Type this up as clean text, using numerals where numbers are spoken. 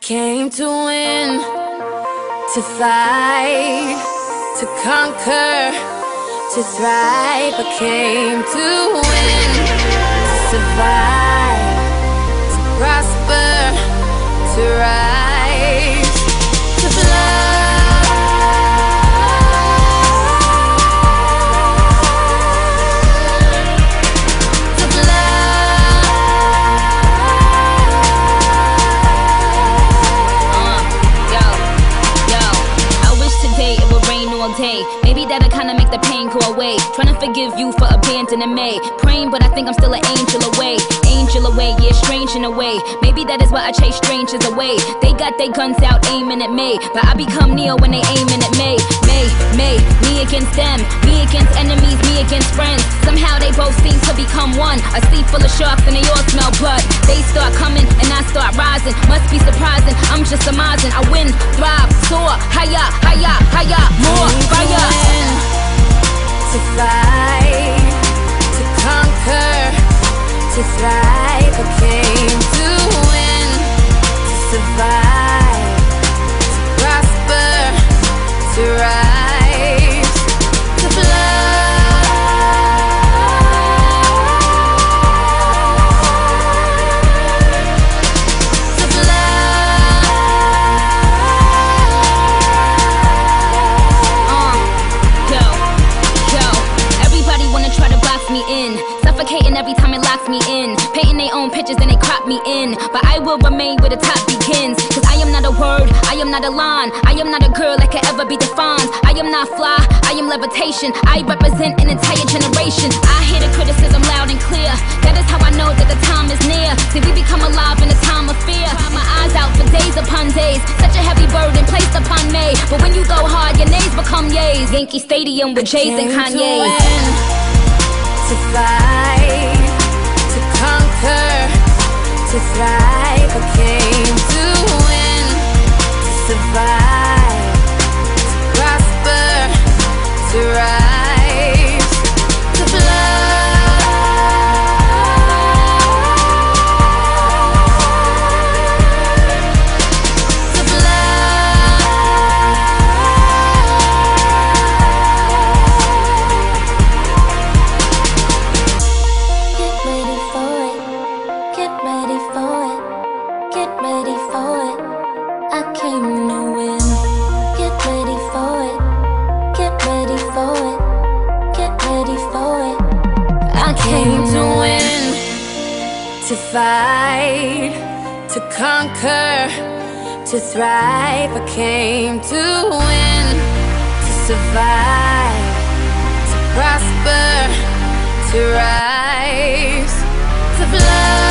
came to win, to fight, to conquer, to thrive. I came to win, to survive, to prosper, to rise, to fly. Day. Maybe that'll kinda make the pain go away. Trying to forgive you for abandoning me. Praying, but I think I'm still an angel away. Angel away, yeah, strange in a way. Maybe that is why I chase strangers away. They got their guns out aiming at me, but I become Neo when they aiming at me. Me against them, me against enemies, me against friends. Somehow they both seem to become one. A sea full of sharks and they all smell blood. They start coming and I start rising. Must be surprising, I'm just surmising. I win, thrive, soar, higher, higher, higher, more fire. To fight, to conquer, to thrive. I came to win, to survive, to prosper, to rise, to fly. Suffocating every time it locks me in. Painting their own pictures and they crop me in. But I will remain where the top begins. Cause I am not a word, I am not a line. I am not a girl that can ever be defined. I am not fly, I am levitation. I represent an entire generation. I hear the criticism loud and clear. That is how I know that the time is near. See, we become alive in a time of fear. My eyes out for days upon days. Such a heavy burden placed upon me. But when you go hard, your nays become yays. Yankee Stadium with Jays and Kanye's. To fight, to conquer, to thrive. I came to win, to survive, to prosper, to rise, to fly. To fight, to conquer, to thrive. I came to win, to survive, to prosper, to rise, to fly.